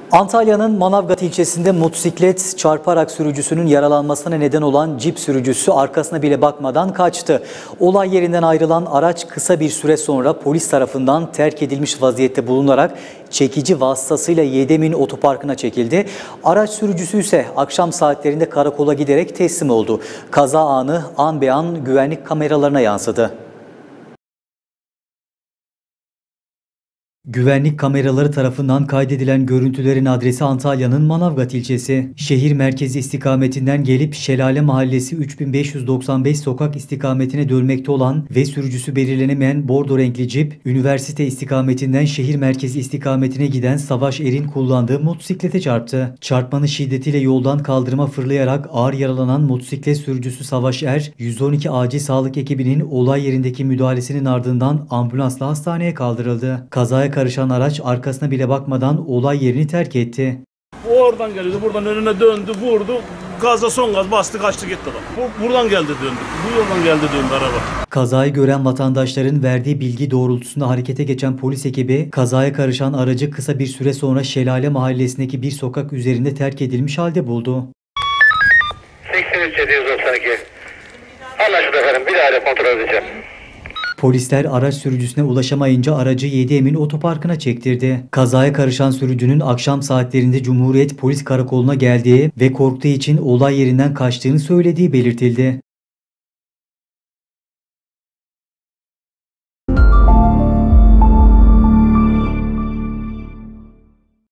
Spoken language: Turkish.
Antalya'nın Manavgat ilçesinde motosiklet çarparak sürücüsünün yaralanmasına neden olan cip sürücüsü arkasına bile bakmadan kaçtı. Olay yerinden ayrılan araç kısa bir süre sonra polis tarafından terk edilmiş vaziyette bulunarak çekici vasıtasıyla Yedemin Otoparkı'na çekildi. Araç sürücüsü ise akşam saatlerinde karakola giderek teslim oldu. Kaza anı an be an güvenlik kameralarına yansıdı. Güvenlik kameraları tarafından kaydedilen görüntülerin adresi Antalya'nın Manavgat ilçesi. Şehir merkezi istikametinden gelip Şelale Mahallesi 3595 sokak istikametine dönmekte olan ve sürücüsü belirlenemeyen bordo renkli cip, üniversite istikametinden şehir merkezi istikametine giden Savaş Er'in kullandığı motosiklete çarptı. Çarpmanın şiddetiyle yoldan kaldırıma fırlayarak ağır yaralanan motosiklet sürücüsü Savaş Er, 112 acil sağlık ekibinin olay yerindeki müdahalesinin ardından ambulansla hastaneye kaldırıldı. Kazaya karışan araç arkasına bile bakmadan olay yerini terk etti. O oradan geliyordu, buradan önüne döndü, vurdu, gaza son gaz bastı, kaçtı gitti adam. Buradan geldi döndü, bu yoldan geldi döndü araba. Kazayı gören vatandaşların verdiği bilgi doğrultusunda harekete geçen polis ekibi, kazaya karışan aracı kısa bir süre sonra Şelale Mahallesi'ndeki bir sokak üzerinde terk edilmiş halde buldu. 83 792. Anlaşıldı efendim, bir daha kontrol edeceğim. Polisler araç sürücüsüne ulaşamayınca aracı Yedemin Otoparkı'na çektirdi. Kazaya karışan sürücünün akşam saatlerinde Cumhuriyet Polis Karakolu'na geldiği ve korktuğu için olay yerinden kaçtığını söylediği belirtildi.